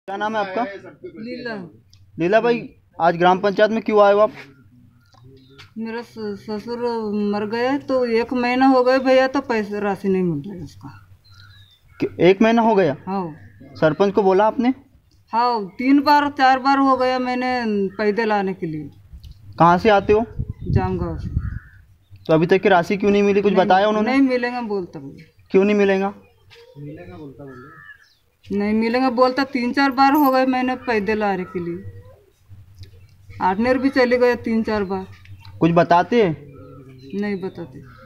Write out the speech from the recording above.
क्या नाम है आपका? लीला। लीला भाई, आज ग्राम पंचायत में क्यों आए हो आप? मेरा ससुर मर गए तो 1 महीना हो गए भैया, तो पैसे राशि नहीं मिल रहा है उसका। 1 महीना हो गया? हाँ। सरपंच को बोला आपने? हाँ, 3 बार 4 बार हो गया मैंने पैदे लाने के लिए। कहाँ से आते हो? जामगांव से। तो अभी तक की राशि क्यों नहीं मिली? कुछ बताया उन्होंने? नहीं मिलेगा बोलता भैया। क्यों नहीं मिलेगा? नहीं मिलेगा बोलता। 3-4 बार हो गए मैंने पैदे लाने के लिए। आठनेर भी चले गए 3-4 बार। कुछ बताते हैं? नहीं बताते।